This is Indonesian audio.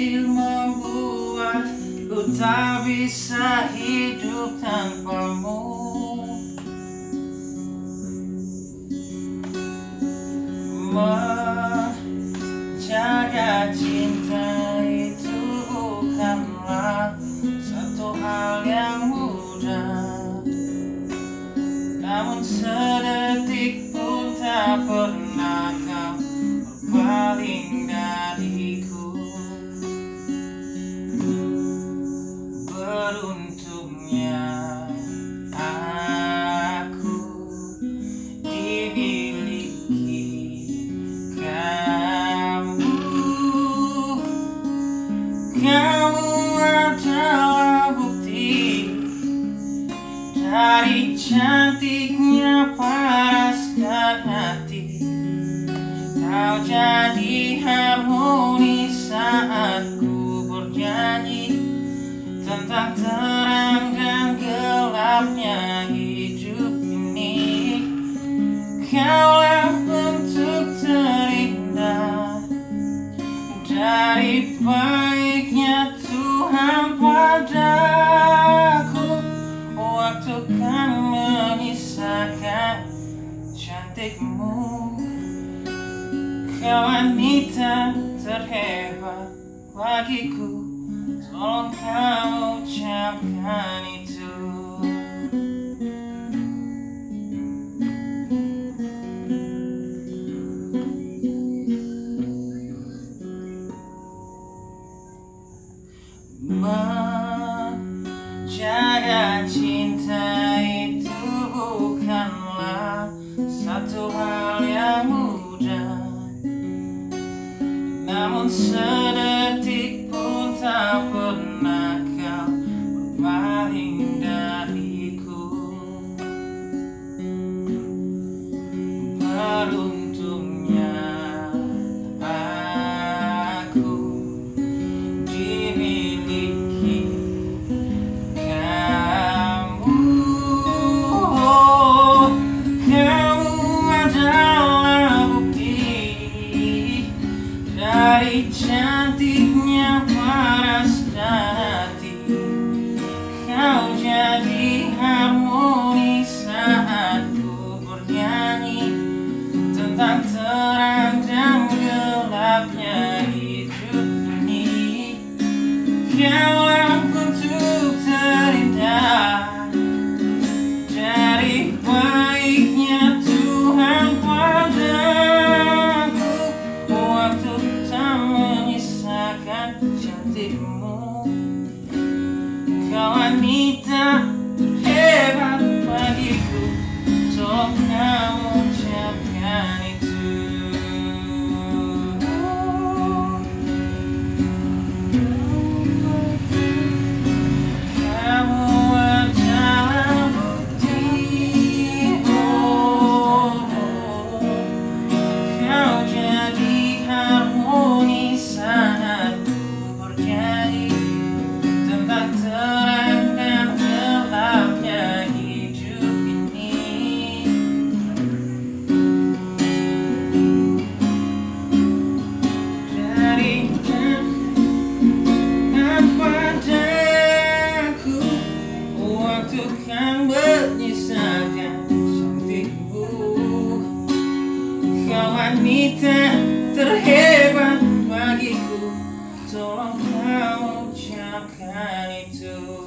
takdir membuat ku tak bisa hidup tanpamu. Menjaga cinta itu bukanlah satu hal yang mudah, namun sedetik pun tak pernah kau berpaling dariku. Beruntungnya aku dimiliki kamu. Kamu adalah bukti dari cantiknya paraskan hati. Kau jadi harmoni saat ku bernyanyi tentang terang dan gelapnya hidup ini. Kaulah bentuk terindah dari baiknya Tuhan padaku. Waktu kan menyisakan cantikmu. Kau wanita terhebat bagiku, tolong kamu ucapkan itu. Menjaga cinta itu bukanlah satu hal yang mudah, namun sedetik pun tak pernah kau berpaling dariku. Beruntungnya aku dimiliki kamu. Kamu adalah bukti dari cantiknya paraskan hati. Kau jadi harmoni saat ku bernyanyi tentang terang dan gelapnya hidup ini. Kaulah bentuk terindah dari baiknya Tuhan padaku. Waktu tak menyisakan cantikmu. Kau wanita terhebat bagiku, tolong kamu ucapkan itu. Kamu adalah bukti, kau jadi harmoni saat ku bernyanyi tentang terang dan gelapnya hidup ini. Dari dan padaku, waktu kan menyisakan cantikmu. Kau wanita terhebat bagiku, tolong kamu ucapkan itu.